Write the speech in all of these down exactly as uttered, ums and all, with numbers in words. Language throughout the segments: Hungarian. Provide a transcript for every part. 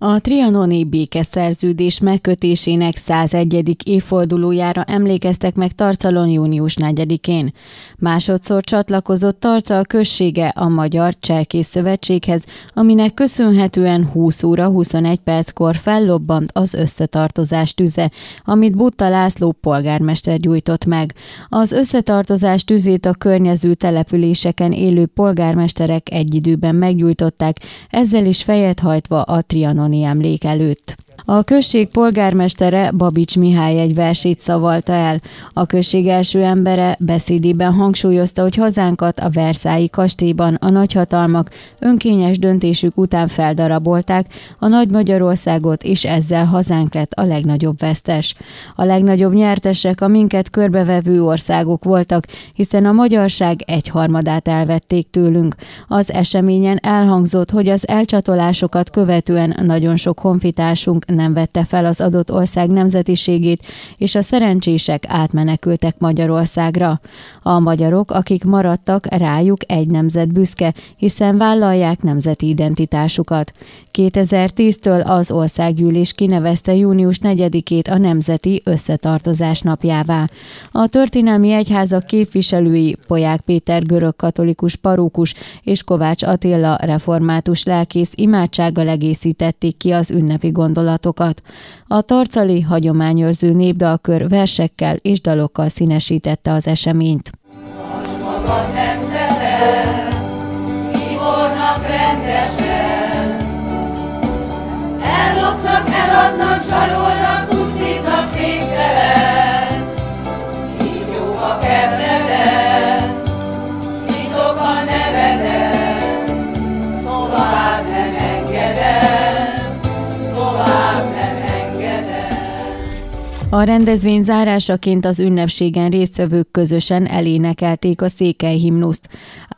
A trianoni békeszerződés megkötésének százegyedik évfordulójára emlékeztek meg Tarcalon június negyedikén. Másodszor csatlakozott Tarcal községe a Magyar Cserkész Szövetséghez, aminek köszönhetően húsz óra huszonegy perckor fellobbant az összetartozás tüze, amit Butta László polgármester gyújtott meg. Az összetartozás tüzét a környező településeken élő polgármesterek egy időben meggyújtották, ezzel is fejet hajtva a trianoni emlék előtt. A község polgármestere, Babics Mihály egy versét szavalta el. A község első embere beszédében hangsúlyozta, hogy hazánkat a Versailles kastélyban a nagyhatalmak önkényes döntésük után feldarabolták, a Nagy Magyarországot, és ezzel hazánk lett a legnagyobb vesztes. A legnagyobb nyertesek a minket körbevevő országok voltak, hiszen a magyarság egyharmadát elvették tőlünk. Az eseményen elhangzott, hogy az elcsatolásokat követően nagyon sok honfitársunk nem vette fel az adott ország nemzetiségét, és a szerencsések átmenekültek Magyarországra. A magyarok, akik maradtak, rájuk egy nemzet büszke, hiszen vállalják nemzeti identitásukat. kétezer-tíztől az országgyűlés kinevezte június negyedikét a Nemzeti Összetartozás napjává. A történelmi egyházak képviselői Polyák Péter görögkatolikus parókus és Kovács Attila református lelkész imádsággal egészítették ki az ünnepi gondolatokat. A tarcali hagyományőrző népdalkör versekkel és dalokkal színesítette az eseményt. Ellopnak, eladnak, zsarolnak, pusztítanak végtelen. Kígyó a kebledet, szitok a nevedet, tovább nem engedem, tovább nem engedem. A rendezvény zárásaként az ünnepségen résztvevők közösen elénekelték a székely himnuszt.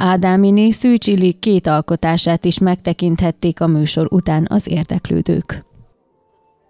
Ádáminé Szűcs Illik két alkotását is megtekinthették a műsor után az érdeklődők.